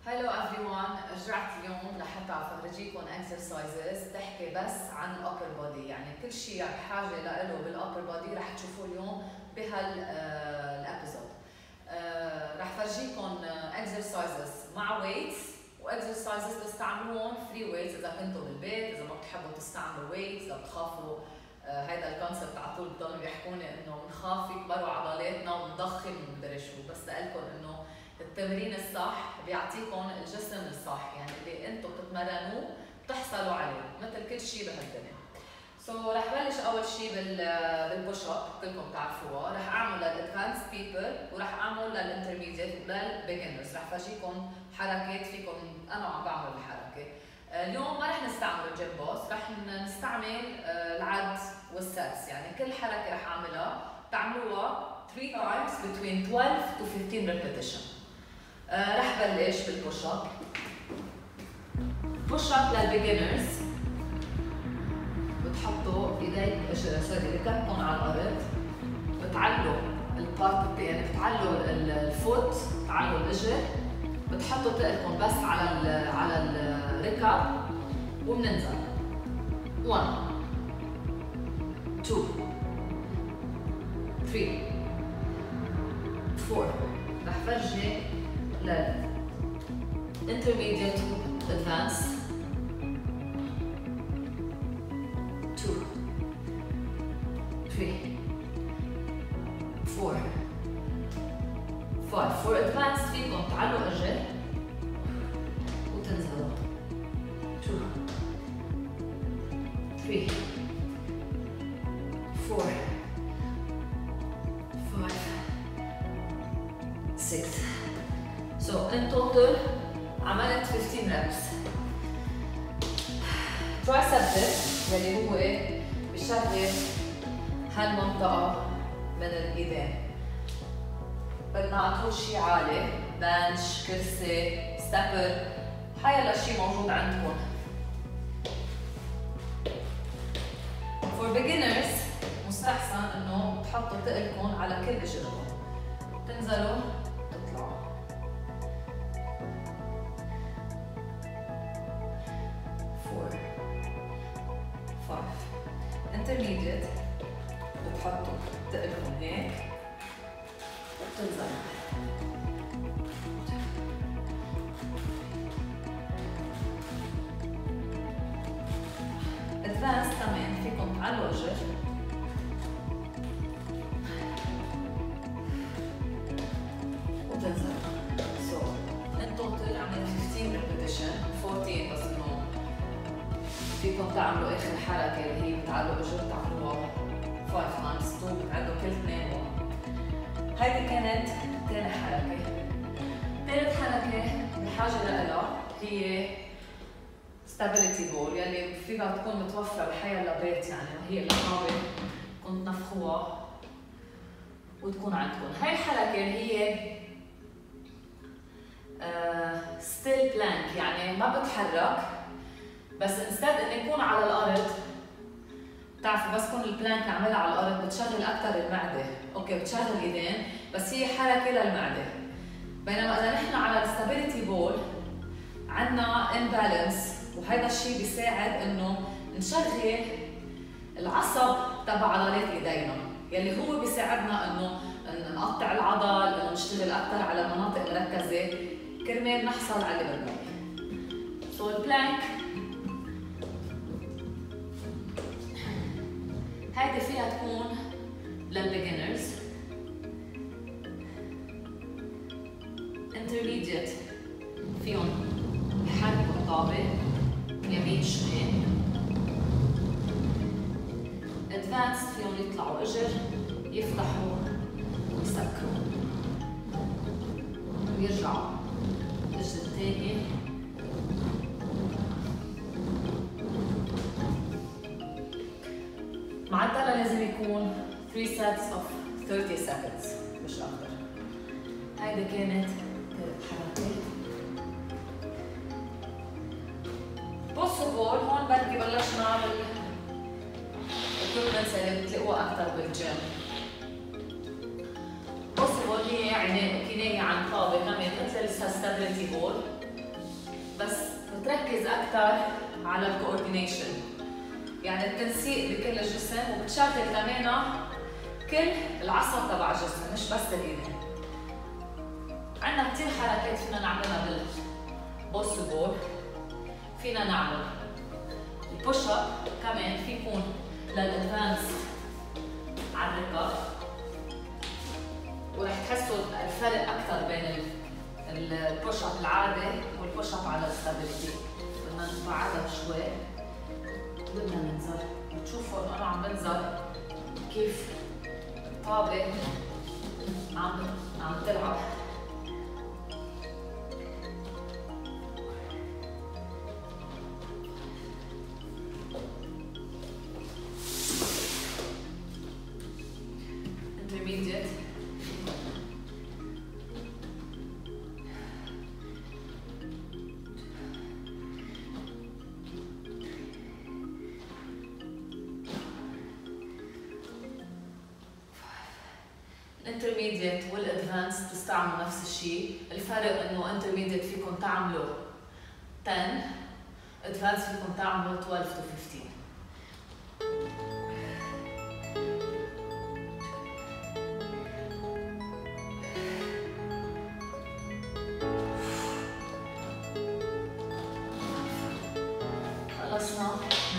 هلو everyone، رجعت اليوم لحتى افرجيكم exercises تحكي بس عن الابر بودي، يعني كل شيء بحاجه له بالابر بودي رح تشوفوه اليوم بهالابيزود. رح فرجيكم exercises مع weights واكسرسايزز تستعملوهم فري ويتس اذا كنتوا بالبيت، اذا ما بتحبوا تستعملوا ويتس، اذا بتخافوا. هيدا الكونسبت على طول بضلوا يحكوني انه بنخاف يكبروا عضلاتنا ونضخم ومدري شو، بس لكم انه التمرين الصح بيعطيكم الجسم الصح، يعني اللي انتم بتتمرنوه بتحصلوا عليه مثل كل شيء بهالدنيا. رح بلش اول شيء بالبوش اب، كلكم بتعرفوها. رح اعمل للادفانس بيبل ورح اعمل للانترميديت وللبيجنرز. رح فرجيكم حركات فيكم انا عم بعمل الحركه. اليوم ما رح نستعمل الجيم بوس، رح نستعمل العد والساتس، يعني كل حركه رح اعملها تعملوها 3 times between 12 to 15 repetition. رح بلش بالبوش اب. بوش اب للبيجنرز بتحطوا ركبكم على الارض، بتعلوا البارت، يعني بتعلوا الفوت، بتعلوا الاجر، بتحطوا تقلكم بس على الركب وبننزل. 1 2 3 4. رح فرجي لل intermediate advance 2 3 4 5. for advanced فيكم تعلوا اجر وتنزلوا. 2 3 4 5 6. in total عملت 15 reps. triceps يلي هو بشغل هالمنطقة من الايدين. بدنا على طول شيء عالي، بنش، كرسي، ستابر، حيلا شيء موجود عندكم. for beginners مستحسن انه تحطوا تقلكم على كل اجركم، تنزلوا تطلعوا. 4 5. intermediate بتحطوا تقلكم هيك وبتنزلوا. advanced كمان فيكم تعلوا اجر وتنزلوا. in total عملت 15 repetition، 14 بس انه فيكم تعملوا اخر حركه اللي هي بتعلوا اجر تعملوها 5 times 2، بتعدوا كل اثنين. هيدي كانت ثاني حركه. ثالث حركه بحاجه لها هي stability ball، يلي فيها تكون متوفره بحيلا بيت، يعني هي القهوه كنت نفخوها وتكون عندكم. هاي الحركه هي still plank، يعني ما بتحرك، بس انستد اني يكون على الارض. بتعرفوا بس كون البلانك نعملها على الارض بتشغل اكثر المعده، اوكي بتشغل الايدين، بس هي حركه للمعده. بينما اذا نحن على الستابيليتي بول عندنا امبالانس، وهذا الشيء بيساعد انه نشغل العصب تبع عضلات ايدينا، يلي هو بيساعدنا انه نقطع العضل، انه نشتغل اكثر على مناطق مركزه كرمال نحصل على اللي بدنا. البلانك هيدي فيها تكون للبيجنرز. intermediate فيهم يحركوا الطابة يمين شمال. advanced فيهم يطلعوا اجر، يفتحوا ويسكروا ويرجعوا الاجر الثاني. معدلها لازم يكون 3 sets of 30 seconds مش اكثر. هيدي كانت ثلاث حركات. بوسيبل هون بدي بلشنا بالاكويبمنتس اللي بتلاقوها اكثر بالجيم. بوسيبل هي يعني كنايه عن طابه كمان مثل الستابيليتي بول، بس بتركز أكثر على الكوردينيشن، يعني التنسيق بكل الجسم، وبتشغل كمان كل العصب تبع الجسم مش بس الايدين. عندنا كثير حركات فينا نعملها بالبوستبول. فينا نعمل البوش اب كمان، في يكون للادفانس على الركب، ورح تحسوا الفرق اكثر بين البوش اب العادي والبوش اب على الستابيليتي. بدنا نبعدها شوي، بدنا ننزل، بتشوفوا انه انا عم بنزل كيف الطابة عم تلعب. intermediate الانترميديت والادفانس تستعملوا نفس الشيء، الفرق انه انترميديت فيكم تعملوا 10، ادفانس فيكم تعملوا 12 to 15. خلصنا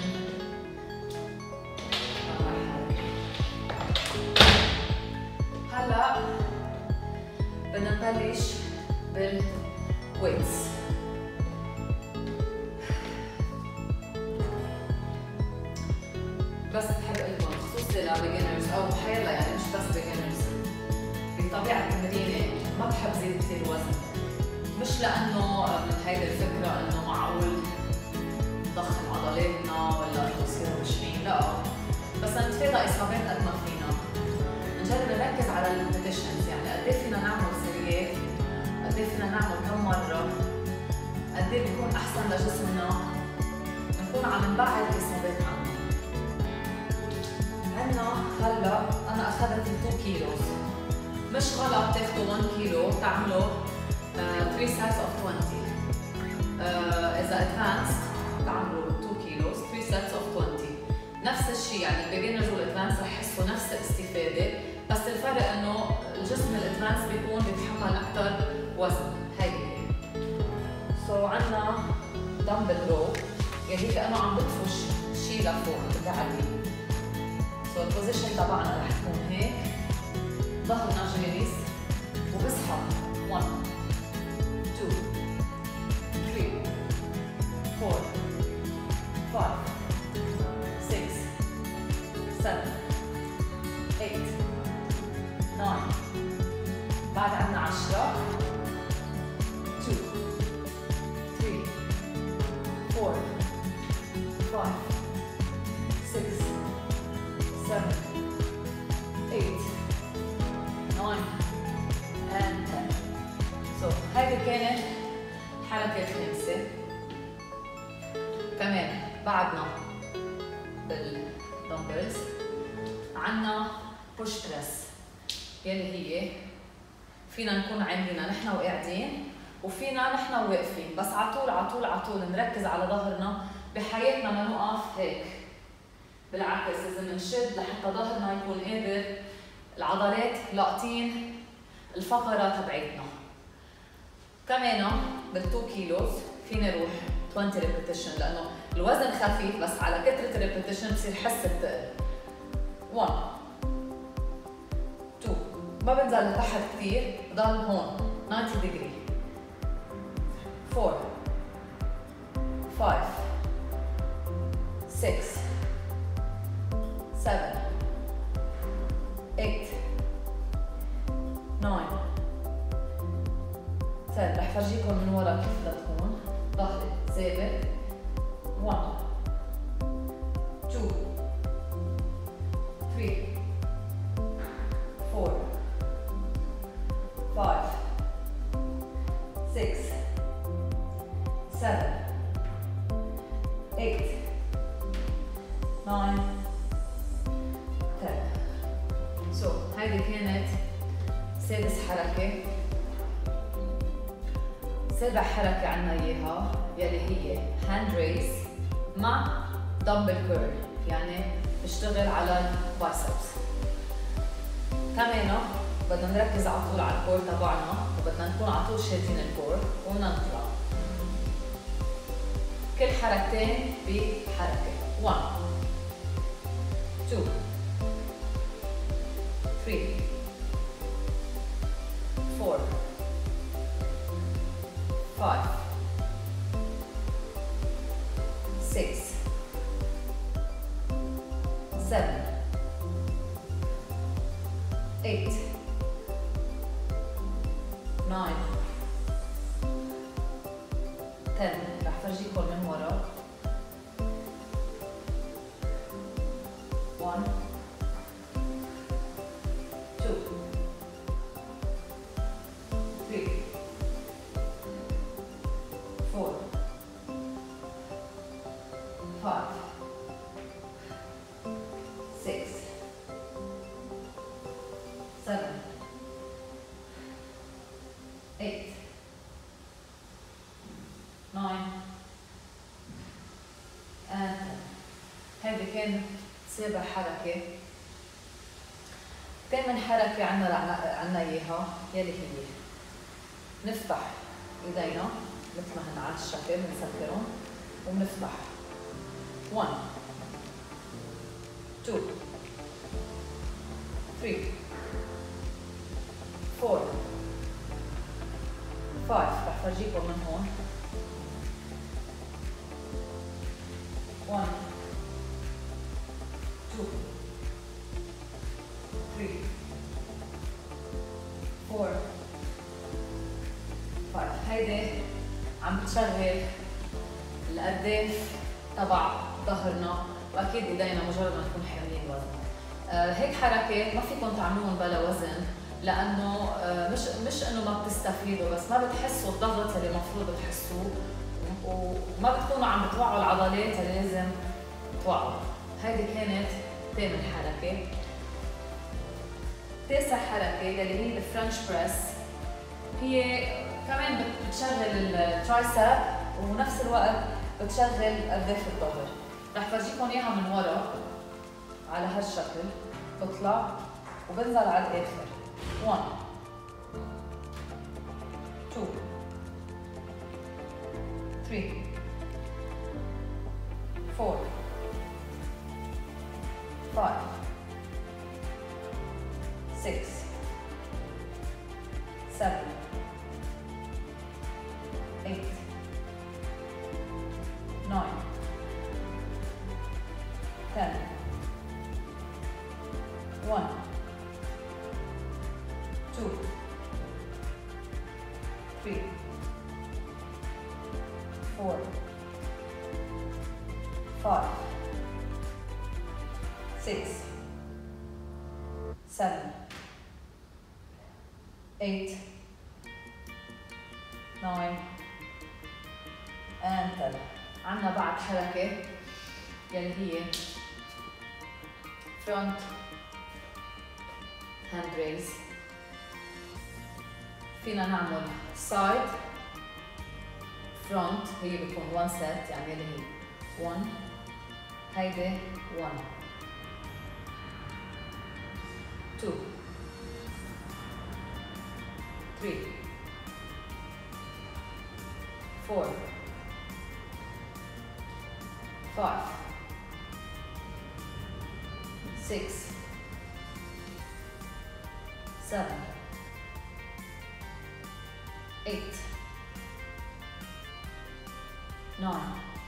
هلا بدنا نبلش بالويتس. بس بحب اقول لكم خصوصي لبيجنرز او حيلا، يعني مش بس بيجنرز، بطبيعه تمريني ما بحب زيد كثير وزن، مش لانه من هيدي الفكره انه معقول نضخم عضلاتنا ولا نصير مشحين، لا، بس نتفادى اصابات قد ما فينا. نجرب نركز على الريبيتيشنز، يعني قد ايه فينا نعمل سريات، قد ايه فينا نعمل كم مره، قد ايه بيكون احسن لجسمنا، نكون عم نبعد الاصابات عنه. عندنا هلا انا اخذت 2 كيلوز، مش غلط تاخذوا 1 كيلو تعملوا 3 sets of 20. اذا ادفانس تعملوا 2 كيلوز 3 sets of 20. نفس الشيء، يعني البيجنرز والادفانس رح يحسوا نفس الاستفاده، بس الفرق انه الجسم الادفانس بيكون بيتحمل اكثر وزن. هيدي عندنا دمبل رو، يعني كانه عم بطفش شيء لفوق بعلي. البوزيشن تبعنا رح تكون هيك، ظهرنا جالس وبسحب 1 2 3 4 5 6 7 8 9. بعد عندنا 10 2 3 4 5 6 7 8 9 and 10. هذه كانت حركة الخامسة. كمان بعدنا بالدمبلز عنا بوش بريس، يلي هي فينا نكون عاملينها نحن وقاعدين وفينا نحن وواقفين، بس عطول نركز على ظهرنا بحياتنا، ما نوقف هيك. بالعكس لازم نشد لحتى ظهرنا يكون قادر، العضلات لاقطين الفقرة تبعتنا. كمان بال2 كيلوز فيني اروح 20 ريبيتيشن، لانه الوزن خفيف بس على كثرة الريبيتيشن بصير حس الثقل. 1 2 ما بنزل لتحت كثير، بضل هون 90 ديجري. 4 5 6 7 8 9 10. رح فرجيكم من ورا كيف بدها تكون. ظهري ثابت. 1 2 3 4 5 6 7 8 9 10. هيدي كانت سادس حركة. سابع حركة عنا إياها يلي هي هاند ريز مع دمبل كيرل، يعني بشتغل على البايسبس. كمان بدنا نركز على طول على الكور تبعنا، وبدنا نكون على طول شادين الكور وبدنا نطلع. كل حركتين بحركة. 1 2 3 4 5 6 7 8 9 10. رح فرجيكم من ورا. 1 2 3 4 5 6 7 8 9 and 10. هذه كانت سابع حركة. ثامن حركة عنا إياها يلي هي نفتح إيدينا مثل ما هن على الشكل، بنسكرهم وبنفتح. 1 2 3 4 5. رح فرجيكم من هون. 1 2 3 4 5. هيدي عم بتشغل الأرداف تبع ظهرنا، واكيد ايدينا مجرد ما نكون حاملين وزن. هيك حركه ما فيكم تعملوهم بلا وزن، لانه مش انه ما بتستفيدوا، بس ما بتحسوا الضغط اللي المفروض تحسوه، وما بتكونوا عم بتوعوا العضلات اللي لازم توعوا. هيدي كانت ثامن حركه. تاسع حركه اللي هي الفرنش بريس، هي كمان بتشغل الترايسب ونفس الوقت بتشغل أرداف الظهر. رح فرجيكم اياها من ورا على هالشكل. بطلع وبنزل على الاخر. 1 2 3 4 5 6 7 8 9 10 1 2 3 4 5 6 7 8 9 and 10. عنا بعد حركة يلي هي front hand raise. فينا نعمل side front، هي بتكون one set، يعني اللي هي 1 هيدي 1 2 3 4 5 6 7 8 9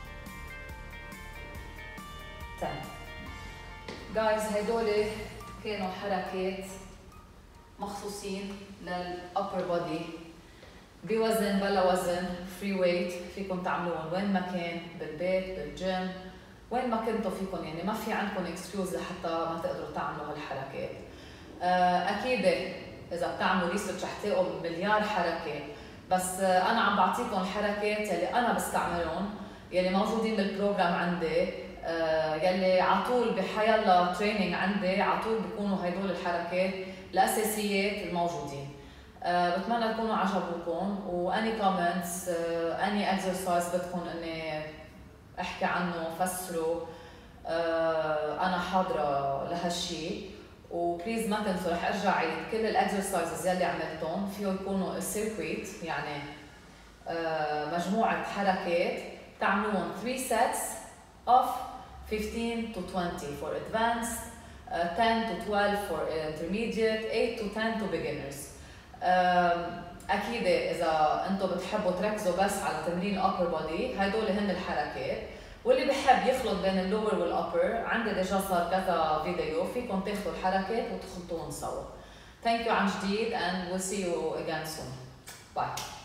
10. جايز هدول كانوا حركات مخصوصين للأبر بودي، بوزن بلا وزن، فري ويت، فيكم تعملوهم وين ما كان، بالبيت، بالجيم، وين ما كنتوا فيكم، يعني ما في عندكم اكسكيوز لحتى ما تقدروا تعملوا هالحركات. اكيد اذا بتعملوا ريسيرش رح تلاقوا مليار حركه، بس انا عم بعطيكم الحركات اللي انا بستعملهم، يلي موجودين بالبروجرام عندي، يلي على طول بحيالله تريننج عندي على طول بيكونوا هدول الحركات الاساسيات الموجودين. بتمنى يكونوا عجبوكم، واني كومنتس اني اكسرسايز بدكم اني احكي عنه فسره، انا حاضره لهالشي. وبليز ما تنسوا رح ارجع عيد كل الاكسرسايزز يلي عملتهم فيه يكونوا السيركويت، يعني مجموعه حركات تعملوهم 3 sets of 15 to 20 for advanced, 10 to 12 for intermediate, 8 to 10 to beginners. اكيد اذا انتم بتحبوا تركزوا بس على تمرين الابر بودي هدول هن الحركات، واللي بحب يخلط بين اللور والابر عندي ديجا صار كذا فيديو فيكم تاخذوا الحركات وتخلطوهم سوا. ثانك يو عن جديد and we'll see you again soon. Bye.